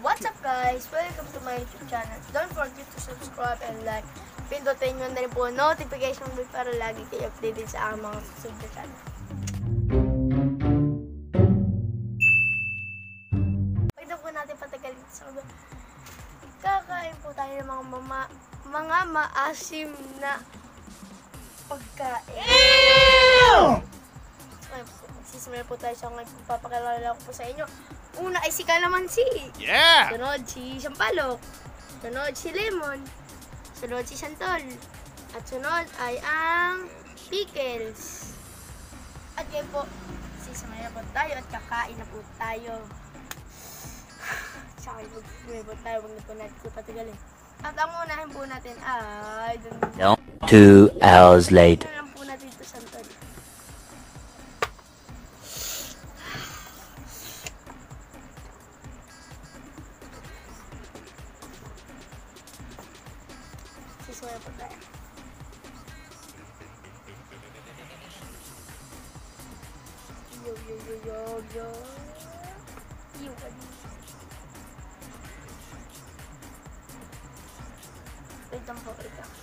What's up guys? Welcome to my YouTube channel. Don't forget to subscribe and like. Pindutin nyo na rin po notification bell para lagi kayo updated sa aking mga susunod na channel. Huwag na po natin patagalin sa mga. Kakain po tayo ng mga maasim na pagkain. Magsisimula po tayo sa ngayon. Papakilala ko po sa inyo. Una ay si Kalamansi. Yeah! Sunod si Sampalok. Sunod si Lemon. Sunod si Santol. At sunod ay ang pickles. At ngayon po, sisimula po tayo at kakain na po tayo. Tsaka magsimula po tayo. Huwag na po natin ito patagalin. At ang unahin po natin ay... 2 hours later. Ano lang po natin ito, Santol. Siswaya po tayo. Yo. Wait lang po, wait lang.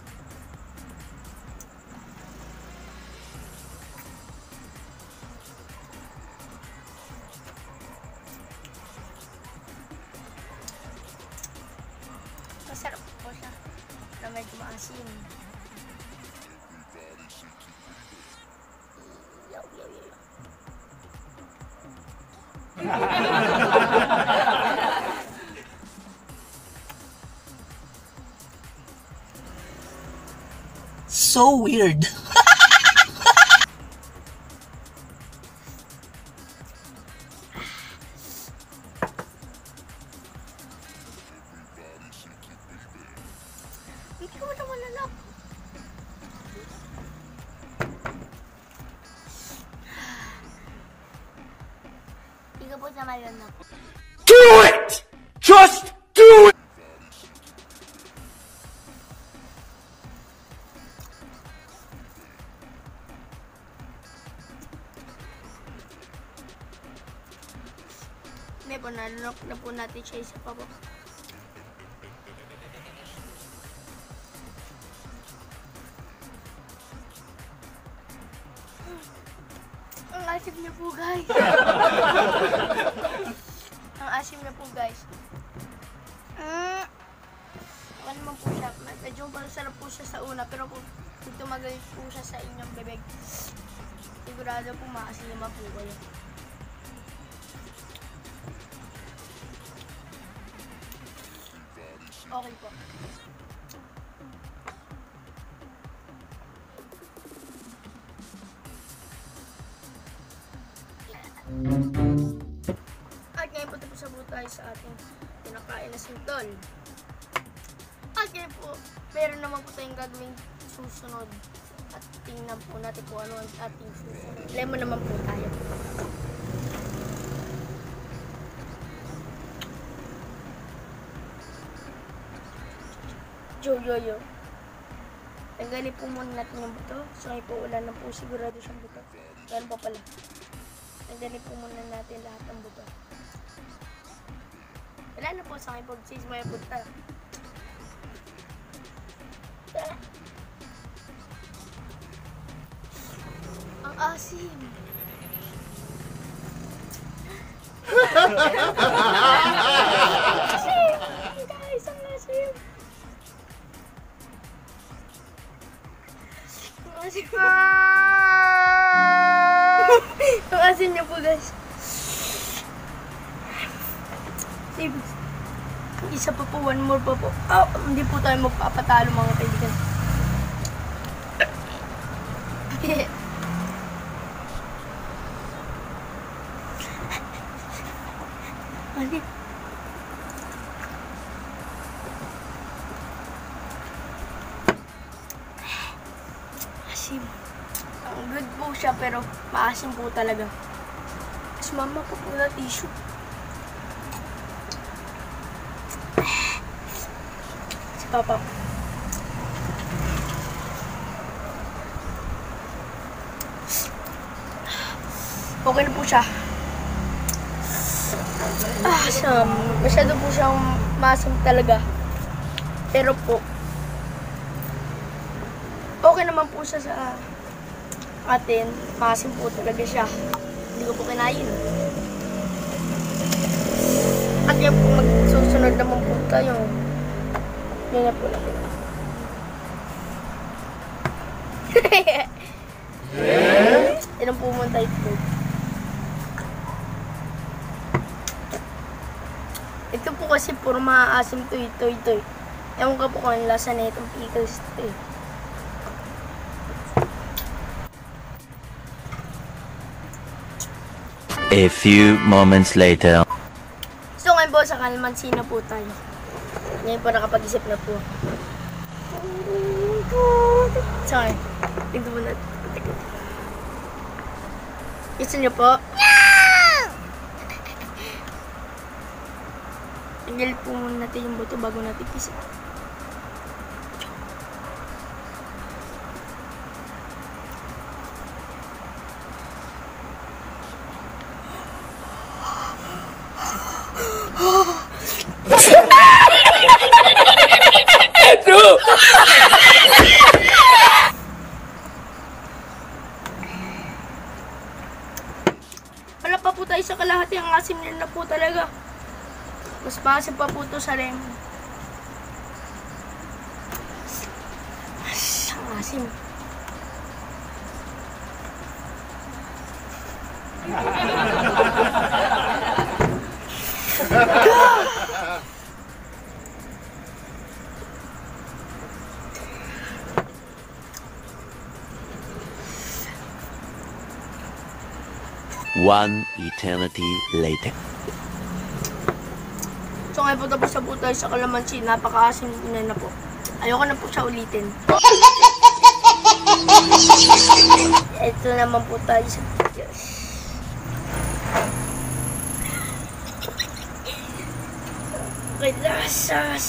Masarap po siya. Na medyo maasim. Yo. So weird. Hindi ko na malalap. Hindi ko po na malalap. Do it! Just do it! Hindi po, nalunok na po natin siya isa pa po. Ang asim niya po guys. Ang asim na po guys. Ano naman po siya. Medyo masarap po siya sa una. Pero kung tumagal po siya sa inyong bebeg, sigurado po maasim naman po kayo. Okay po. At ngayon po tapos na po tayo sa ating pinakain na sintol. At ngayon po, meron naman po tayong gagawing susunod. At tingnan po natin kung ano ang ating susunod. Lemon naman po tayo. Yo. Tanggalin po muna natin yung buto. So ngayon po wala na po sigurado siyang buto. Ganun pa pala. Tanggalin po muna natin lahat ng buto. Wala na po sa akin po. Sismaya po tayo. Ang asim. Asim! Guys, ang asim. Ang asim. Ang asim niya po guys. Isa pa po, one more pa po. Oh, hindi po tayo magpapatalo mga kaibigan. Asim. Ang good po siya pero maasim po talaga. Mas mama po na tissue. Si Papa. Okay na po siya. Masyado po siyang maasim talaga. Pero po, okay naman po siya sa atin. Maasim po talaga siya. Hindi ko po kinain. At yan po, magsusunod naman po tayo. Yan na po lang. Yan ang pumunta ito. Ito po kasi puro maaasim to ito. Ewan ko po kung ang lasa na itong pickles ito eh. A few moments later. So ngayon po sa kalamansi na po tayo. Ngayon po nakapag-isip na po. Sorry. Tignan mo na. Gusto niyo po? Tanggal po muna natin yung buto bago natin pisa. Wala pa po tayo sa kalahati. Ang asim nila na po talaga. Mas maasim pa po ito sa lemon. Ang asim. One eternity later. So ngayon po tapos na po tayo sa kalamansi. Napaka-asim na po. Ayoko na po siya ulitin. Ito naman po tayo sa pickles. Okay, lasas.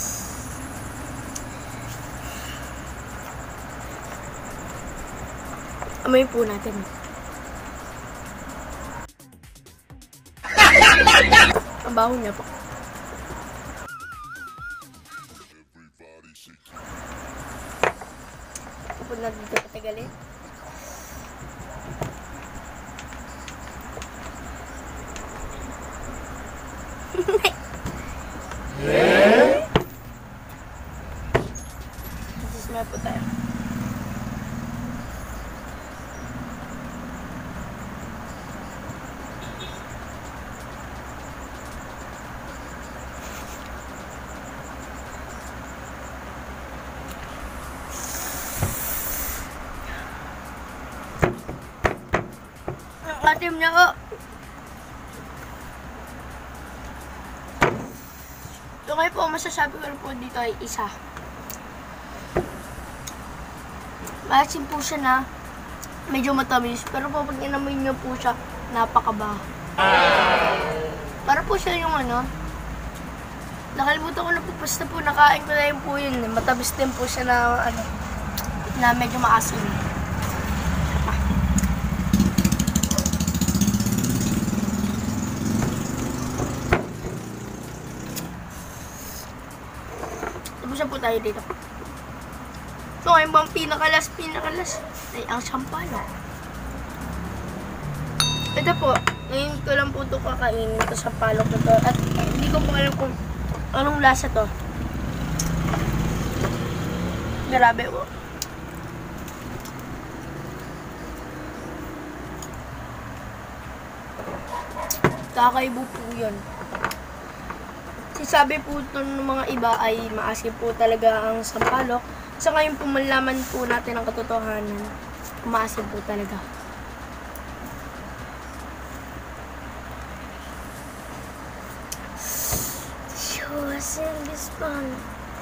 Amoy po natin. Ang baho niya po. Kapag na dito patagalin. Smell po tayo. Atim niya ko. So ngayon po, masasabi ko po dito ay isa. Maasim po siya na medyo matamis. Pero po pag inamoy niyo po siya, napakabaho. Para po siya yung ano. Nakalimutan ko na po, basta po nakain ko na yun po yun. Matamis din po siya na ano, na medyo maasim. Tapusan po tayo dito. So, ngayon bang pinakalas ay ang sampalok. Ito po, ngayon ko lang po ito kakainin ito sa palok na to. At hindi ko po alam kung anong lasa to. Grabe po. Kakaibo po yun. Sabi po ito ng mga iba ay maasim po talaga ang sampalok. Sa ngayon po malaman po natin ang katotohanan. Maasim po talaga. Asim this one.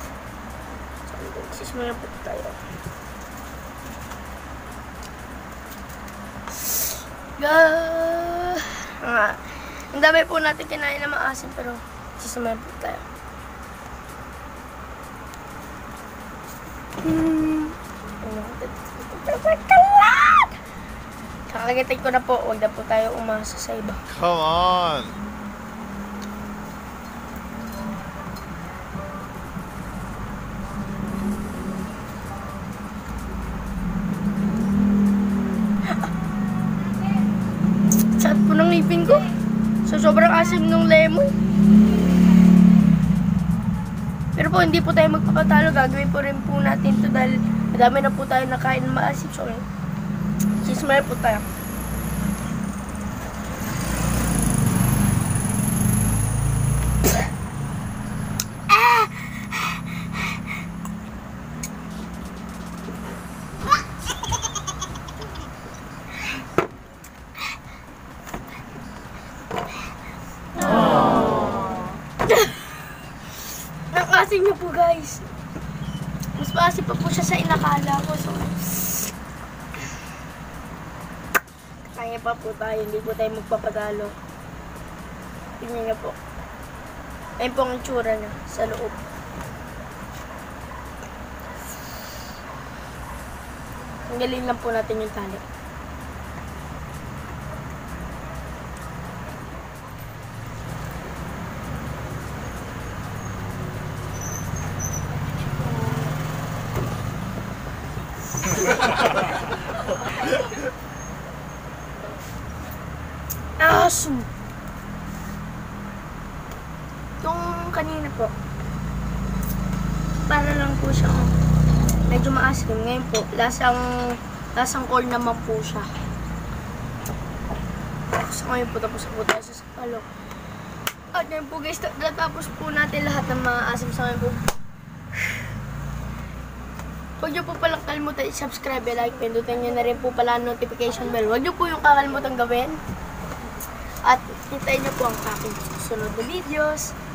Sismaya po tayo. Ang dami po natin kinain na maasim pero sismaya po tayo. Kakagatin ko na po. Huwag na po tayo umasa sa iba. Come on! ngipin ko. So, sobrang asim ng lemon. Pero po, hindi po tayo magpapatalo. Gagawin po rin po natin ito dahil madami na po tayo nakain ng maasim. So, sismile po tayo. Nakasim niya po, guys. Mas maasim pa po siya sa inakala ko. So, kaya pa po tayo. Hindi po tayo magpapadalo. Tingnan niyo po. Ayun po ang itsura niya sa loob. Tanggalin lang po natin yung tali. Awesome. Itong kanina po, para lang po siya medyo maasim. Ngayon po, lasang corn naman po siya. So ngayon po, tapos po tayo sa sapalok. At ngayon po guys, natapos po natin lahat ng mga asim sa ngayon po. Huwag niyo po palang kalimutan i-subscribe, like, pindutin niyo na rin po pala ang notification bell. Huwag niyo po yung kakalimutan gawin. At hintayin niyo po ang aking susunod na videos.